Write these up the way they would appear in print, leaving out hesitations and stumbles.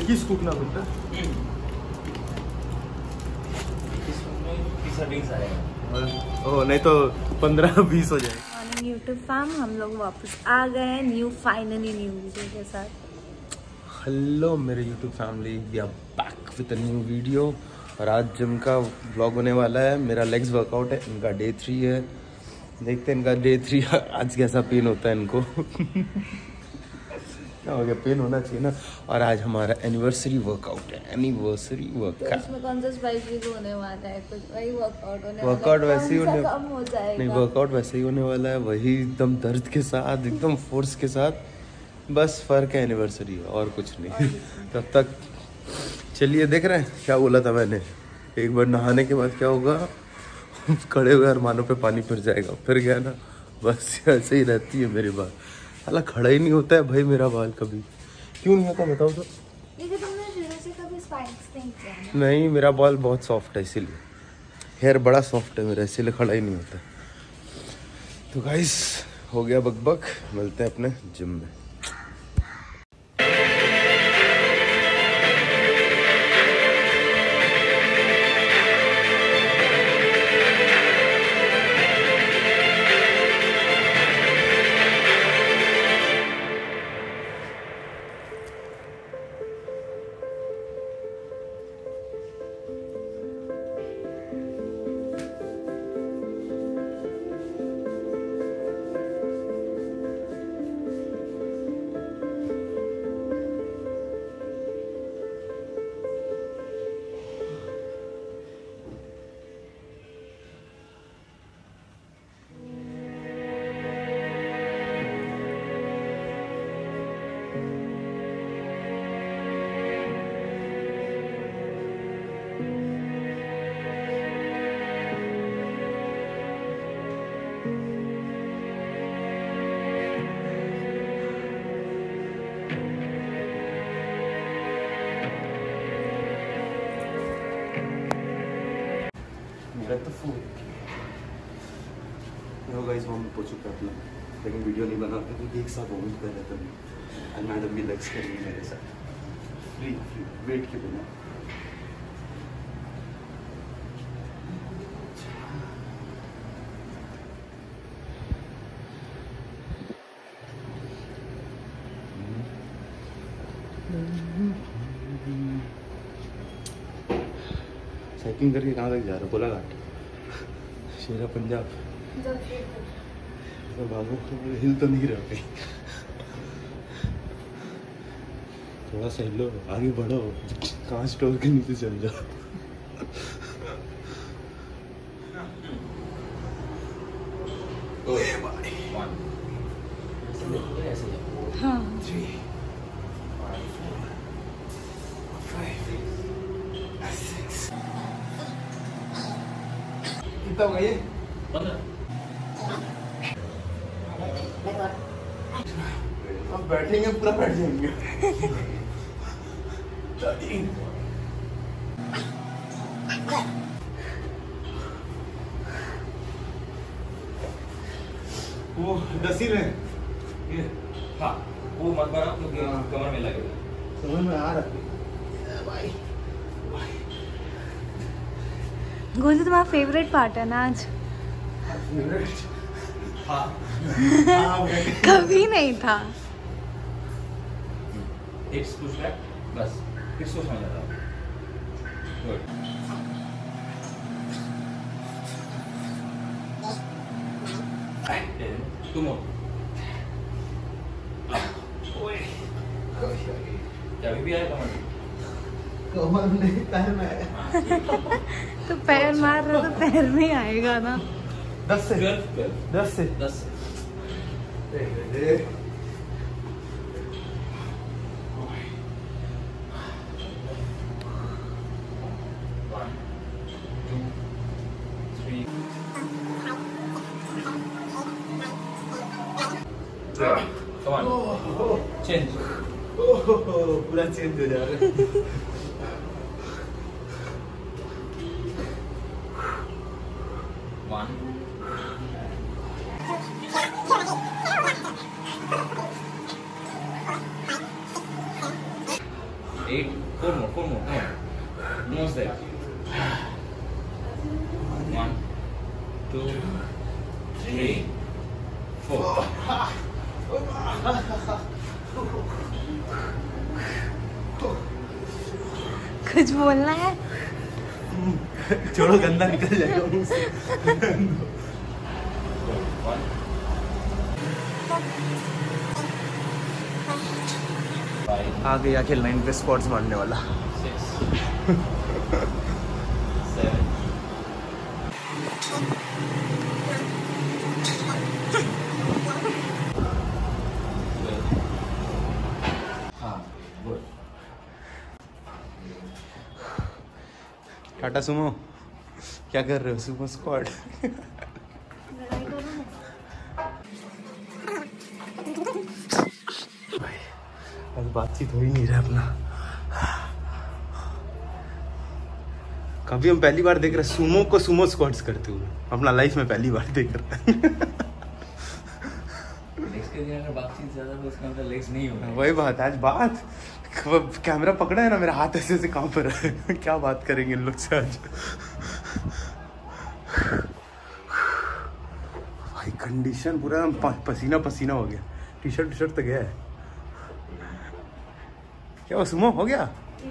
एक ही स्कूप ना बेटा, ओह नहीं तो 15-20 हो जाए। मॉर्निंग यूट्यूब फैम, हम लोग वापस आ गए हैं फाइनली न्यू वीडियो के साथ। हेलो मेरे YouTube family, we are back with a new video. और आज जिम का व्लॉग होने वाला है। मेरा लेग्स वर्कआउट है, इनका डे 3 है। देखते हैं इनका डे 3 आज कैसा पेन होता है इनको। क्या हो गया, पेन होना चाहिए ना। और आज हमारा एनिवर्सरी वर्कआउट है, एनिवर्सरी वर्कआउट। इसमें कौन सा स्पाइसी होने वाला है, कुछ वही वर्कआउट होने वाला है। वर्कआउट वैसे ही होने, कम हो जाएगा। नहीं वर्कआउट वैसे ही होने वाला है, वही एकदम दर्द के साथ, एकदम फोर्स के साथ। बस फर्क है एनिवर्सरी है और कुछ नहीं। तब तक चलिए, देख रहे हैं क्या बोला था मैंने, एक बार नहाने के बाद क्या होगा, खड़े हुए अरमानों पे पानी फिर जाएगा। फिर गया ना, बस ऐसे ही रहती है मेरी बात। हालांकि खड़ा ही नहीं होता है भाई मेरा बाल कभी। क्यों नहीं होता बताओ तो। तुमने शुरू से कभी स्पाइक्स नहीं किया ना? नहीं, मेरा बाल बहुत सॉफ्ट है, इसीलिए हेयर बड़ा सॉफ्ट है मेरा, इसीलिए खड़ा ही नहीं होता। तो गाइस हो गया बकबक, मिलते हैं अपने जिम में। गाइस वॉमिट हो चुका है अपना, लेकिन वीडियो नहीं बनाते क्योंकि एक साथ वॉमिट कर रहे थे। एंड मैडम भी लेग्स करेंगे मेरे साथ, फ्री वेट के बिना। साइकिलिंग करके कहाँ तक जा रहा है? कोलाघाट, शेरा पंजाब। तो बाबू हिल तो नहीं रहा कहीं। थोड़ा सा हिलो, आगे बढ़ो, कहाँ स्टोर के नीचे चल जाओ। हाँ। कितना होगा ये? 15। अब बैठेंगे पूरा बैठ जाएंगे। वो 10 ही रहे ये हाँ, वो मत बनाओ क्योंकि कमर में लगेगा। समझ में आ रहा है भाई। गोलू तुम्हारा फेवरेट पार्ट है ना आज? फेवरेट? हाँ। कभी नहीं था। हिप्स पुश बैक, बस हिप्स पुश में जाता हूँ। गुड। Two more. क्या अभी भी आया कमर? कमर नहीं, पैर में है। तो पैर मार रहा तो पैर में ही आएगा ना। 10 से 10 से 10 Come on. Change. पूरा चेंज हो जा रहा है। One. 8. 4 more. Come on. Almost there. 1, 2, 3, 4. कुछ बोलना है? छोड़ो, गंदा निकल जाएगा मुंह से। 1. आ गया खेलना इन पे स्क्वाड्स मारने वाला। 6, 7. हाँ, गुड। टाटा सुमो, क्या कर रहे हो? Sumo squad. लड़ाई करो ना। अभी बातचीत हो ही नहीं रहा अपना। कभी हम पहली बार देख रहे सुमो को सुमो स्क्वाड्स करते हुए, अपना लाइफ में पहली बार देख रहे हैं। लेग्स के दिन अगर बातचीत ज्यादा तो इसका मतलब लेग्स नहीं होगा। वही बात है, आज बात कैमरा पकड़ा है ना, मेरा हाथ ऐसे ऐसे कांप रहा है। क्या बात करेंगे इन लोग से आज। भाई कंडीशन पूरा पसीना पसीना हो गया, टी शर्ट तो गया है। क्या वो सुमो हो गया?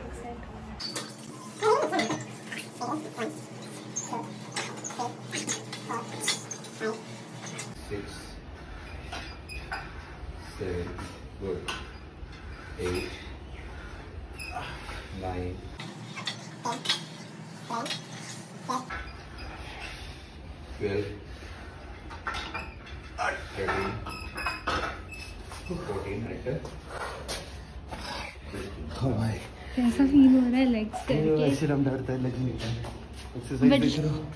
6, 7, good. 8, 9, 12, 13, 14, right? हाँ भाई, कैसा फील हो रहा है लेग्स करके? ऐसे दम दर्द है, लग नहीं रहा है। एक्सरसाइज But- देख रहे हो?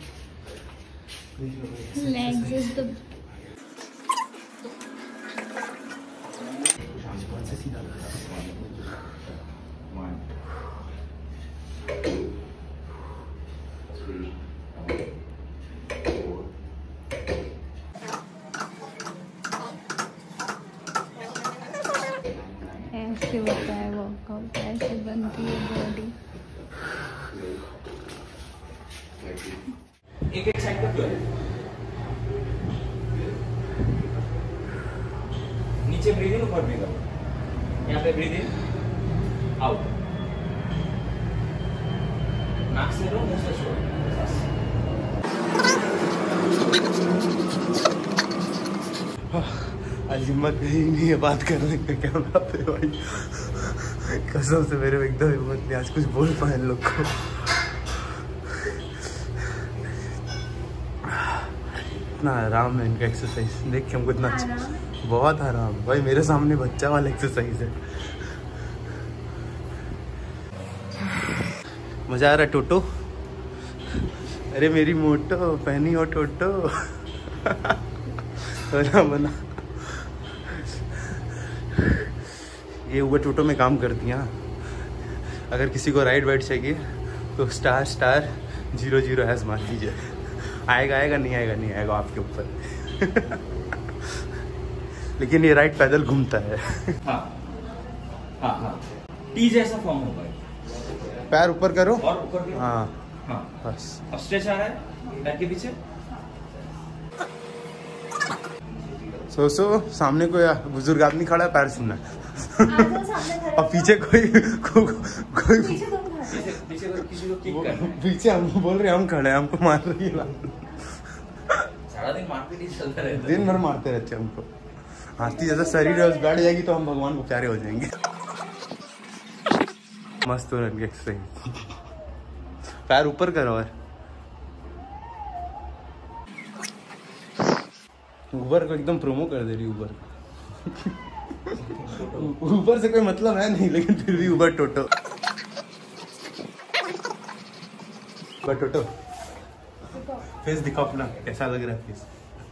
Legs is the One, 2, 3, 4. ऐसे होता है वर्कआउट, ऐसे बनती है बॉडी। एक साइड पे 12. नीचे ब्रीथ इन, ऊपर ब्रीथ आउट। यहाँ पे ब्रीथ इन, आउट। नाक से लो, मुंह से छोड़ो। आज हिम्मत ही नहीं है बात करने का कैमरा पे भाई। कसम से मेरे में एकदम हिम्मत नहीं आज कुछ बोल पाए इन लोग को। इतना आराम है इनका एक्सरसाइज देख के हमको, इतना अच्छा, बहुत आराम भाई। मेरे सामने बच्चा वाला एक्सरसाइज है। मजा आ रहा है टोटो? अरे मेरी मोटो पहनी हो टोटो। बना बना ये उबर टोटो में काम करती हैं। अगर किसी को राइड वाइड चाहिए तो **0 मार दीजिए। आएगा नहीं आएगा आपके ऊपर। लेकिन ये राइड पैदल घूमता है। हाँ हाँ हाँ, टी जैसा फॉर्म होगा। पैर ऊपर करो और ऊपर करो। हाँ हाँ, बस। अब स्ट्रेच आ रहा है बैक के पीछे। सो सामने कोई बुजुर्ग आदमी खड़ा है, पैर छूना है। और पीछे कोई पीछे किसी को किक करना है। पीछे हम बोल रहे हैं हम खड़े हैं, हमको मार रही है। सारा दिन मारपीट ही चलता रहता है। दिन भर मारते रहते हैं हमको। हाथी जैसा शरीर है, बैठ जाएगी तो हम भगवान को प्यारे हो जाएंगे। मस्त हो रहा है एक्सरसाइज। पैर ऊपर करो। और उबर को एकदम प्रोमो कर दे रही उबर। ऊबर से कोई मतलब है नहीं, लेकिन फिर भी उबर टोटो। उबर टोटो फेस दिखाओ अपना, कैसा लग रहा है फेस?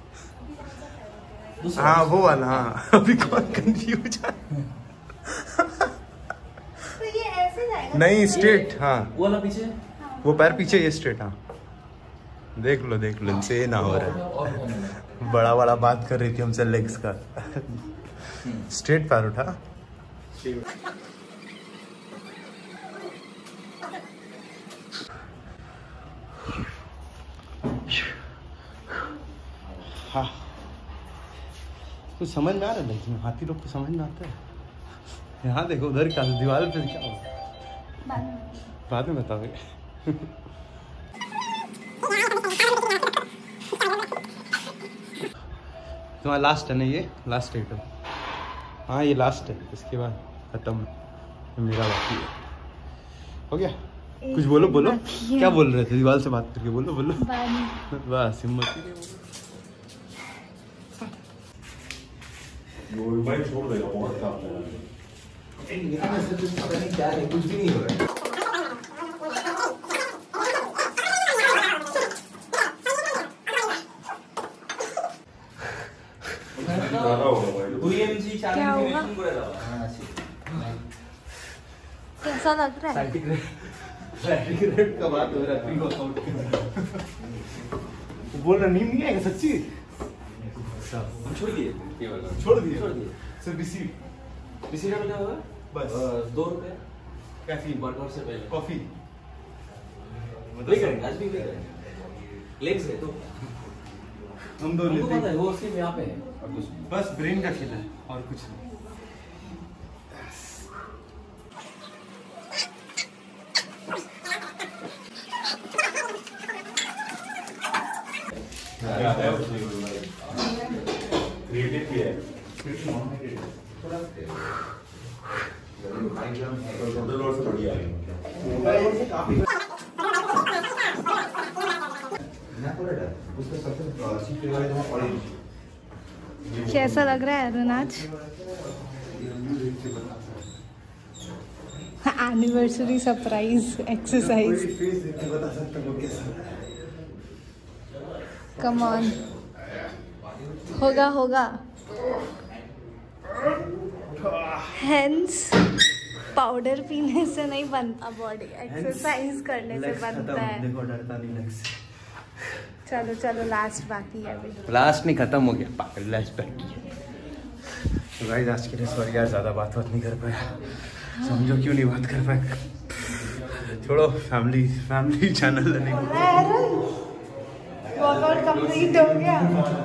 हाँ वो वाला, हाँ। अभी कौन कंफ्यूज है? तो ये ऐसे जाएगा? नहीं स्ट्रेट, हाँ वो वाला पीछे। वो पैर पीछे, ये स्ट्रेट। हाँ देख लो इनसे ना हो रहा है। बड़ा बात कर रही थी हमसे लेग्स का। स्ट्रेट पैर उठा। हाँ कुछ समझ में आ रहा है, लेकिन हाथी लोग को समझ में आता है। यहाँ देखो उधर का दीवार पे क्या हो, बाद में बताओगे। तुम्हारा लास्ट है ना, ये लास्ट आइटम। हाँ ये लास्ट है, इसके बाद खत्म, मेरा बाकी है। हो गया? कुछ बोलो बोलो, क्या बोल रहे थे? दीवार से बात करके बोलो बोलो। बस हिम्मत भाई छोड़ देगा, बहुत काम है। क्या है, कुछ भी नहीं हो रहा है। क्या होगा? कैसा लग रहा है? सर्टिफिकेट का बात हो रहा है, बोल रहा नींद नहीं आएगा सच्ची? छोड़ दिए सर रिसीव किसी का क्या होगा? बस 2 रुपए कैफीन वर्कआउट से पहले कॉफी वही करेंगे, आज भी वही करेंगे। लेग्स है तो हम दो हमको पता लेते है, वो सिर्फ यहाँ पे है और कुछ नहीं। बस ब्रेन का खेल है और कुछ नहीं। क्रिएटिव भी है। कैसा लग रहा है अरुण आज? Anniversary surprise exercise. Come on, होगा होगा। हेंस पाउडर पीने से नहीं बनता बॉडी, एक्सरसाइज करने से बनता है। देखो डरता नहीं लग से। चलो चलो लास्ट बाकी है अभी। लास्ट नहीं, खत्म हो गया, पागल लास्ट बाकी है। तो गाइस आज के लिए सॉरी यार, ज़्यादा बात नहीं कर पाया। समझो क्यों नहीं बात कर पाया, छोड़ो। फैमिली चैनल है। वर्कआउट कंप्लीट हो गया।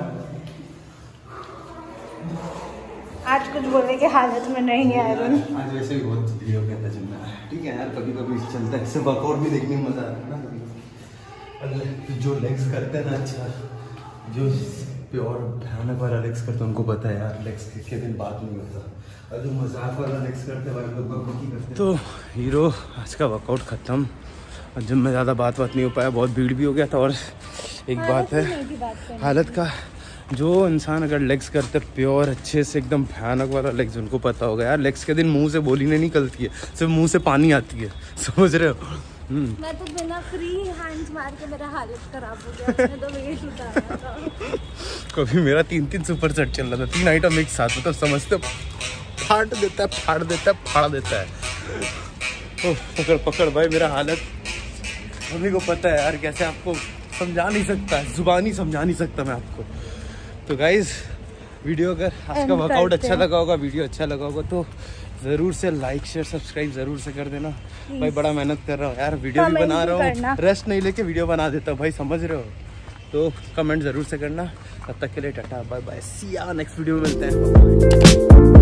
आज कुछ बोलने की हालत में नहीं है अरुण। आज वैसे भी बहुत वीडियो के अंदर जिम में, ठीक है यार, कभी कभी चलता है, इससे वर्कआउट भी देखने में मजा आता है ना। कभी जो लेग्स करते हैं ना, अच्छा जो प्योर भयानक वाला लेग्स करते हैं उनको पता है यार, लेग्स के दिन बात नहीं होता, और जो मजाक वाला लेग्स करते हैं भाई लोग की करते हैं। तो हीरो आज का वर्कआउट खत्म, और जिम में ज़्यादा बात नहीं हो पाया, बहुत भीड़ भी हो गया था। और एक बात है हालत का, जो इंसान अगर लेग्स करते प्योर अच्छे से एकदम भयानक वाला लेग्स, उनको पता होगा यार, लेग्स के दिन मुंह से बोली नहीं निकलती है, सिर्फ मुंह से पानी आती है, समझ रहे हो? मैं तो बिना फ्री हैंड्स मार के मेरा हालत खराब हो गया, उसने तो वेट उठाया था। कभी मेरा 3 सुपर सेट चल रहा था, 3 आइटम एक साथ, मतलब समझते फाड़ देता है। ओ पकड़ भाई, मेरा हालत मम्मी को पता है यार, कैसे आपको समझा नहीं सकता, जुबानी समझा नहीं सकता मैं आपको। तो गाइज वीडियो अगर आज का वर्कआउट अच्छा लगा होगा, वीडियो अच्छा लगा होगा तो ज़रूर से लाइक शेयर सब्सक्राइब ज़रूर से कर देना भाई। बड़ा मेहनत कर रहा हूँ यार, वीडियो भी बना रहा हूँ, रेस्ट नहीं लेके वीडियो बना देता हूँ भाई, समझ रहे हो? तो कमेंट ज़रूर से करना। तब तक के लिए टाटा बाय बाय, सी या नेक्स्ट वीडियो में मिलते हैं।